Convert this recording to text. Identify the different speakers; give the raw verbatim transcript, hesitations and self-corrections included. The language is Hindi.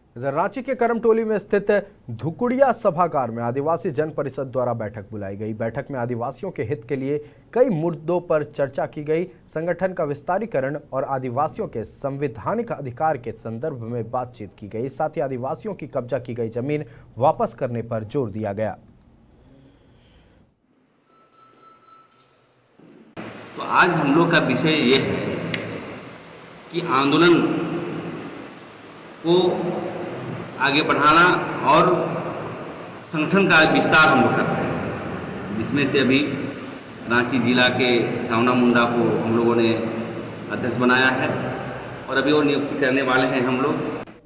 Speaker 1: इधर रांची के करमटोली में स्थित धुकुड़िया सभागार में आदिवासी जन परिषद द्वारा बैठक बुलाई गई। बैठक में आदिवासियों के हित के लिए कई मुद्दों पर चर्चा की गई। संगठन का विस्तारीकरण और आदिवासियों के संवैधानिक अधिकार के संदर्भ में बातचीत की गई। साथ ही आदिवासियों की कब्जा की गई जमीन वापस करने पर जोर दिया गया।
Speaker 2: तो आज हम लोग का विषय ये है कि आंदोलन को आगे बढ़ाना और संगठन का विस्तार हम लोग कर रहे हैं, जिसमें से अभी रांची जिला के सावना मुंडा को हम लोगों ने अध्यक्ष बनाया है और अभी और नियुक्ति करने वाले हैं हम लोग।